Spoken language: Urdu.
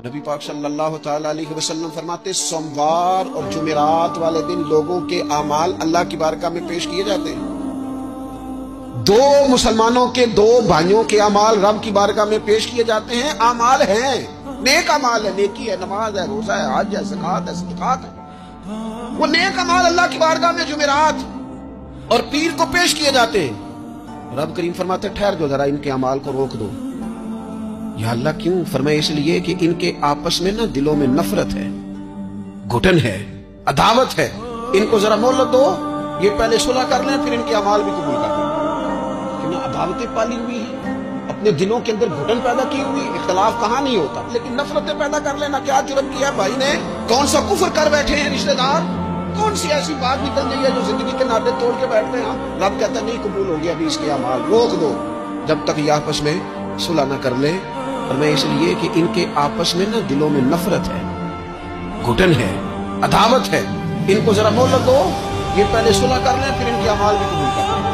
نبی پاک صلی اللہ تعالیٰ علیہ وسلم فرماتے سوموار اور جمعرات والے دن لوگوں کے اعمال اللہ کی بارگاہ میں پیش کیے جاتے ہیں۔ دو مسلمانوں کے دو بھائیوں کے اعمال رب کی بارگاہ میں پیش کیے جاتے ہیں۔ اعمال ہیں، نیک اعمال ہے، نیکی ہے، نماز ہے، روزہ ہے، حج ہے، زکوٰۃ ہے، صدقات ہے۔ وہ نیک اعمال اللہ کی بارگاہ میں جمعرات اور پیر کو پیش کیے جاتے ہیں۔ رب کریم فرماتے ٹھہر جو ذرا ان کے اعمال کو روک دو۔ یا اللہ کیوں؟ فرمایا اس لیے کہ ان کے آپس میں نا دلوں میں نفرت ہے، گھٹن ہے، عداوت ہے۔ ان کو ذرا مہلت دو، یہ پہلے صلح کر لیں پھر ان کے اعمال بھی قبول کر لیں۔ کہ عداوتیں پالی ہوئی ہیں، اپنے دلوں کے اندر گھٹن پیدا کی ہوئی، اختلاف کہاں نہیں ہوتا، لیکن نفرتیں پیدا کر لینا کیا جرم کیا بھائی نے؟ کون سا کفر کر بیٹھے ہیں رشتہ دار؟ کون سی ایسی بات نکل گئی ہے جو زندگی کے ناطے توڑ کے بیٹھتے ہیں ہم؟ رب کہتا ہے نہیں قبول ہو گیا ابھی اس کے اعمال، روک دو جب تک یہ آپس میں صلح نہ کر لیں۔ اور میں اس لیے کہ ان کے آپس میں نا دلوں میں نفرت ہے، گھٹن ہے، عداوت ہے۔ ان کو ذرا مہلت دو، یہ پہلے صلح کر لیں پھر ان کے اعمال بھی قبول کر لیں۔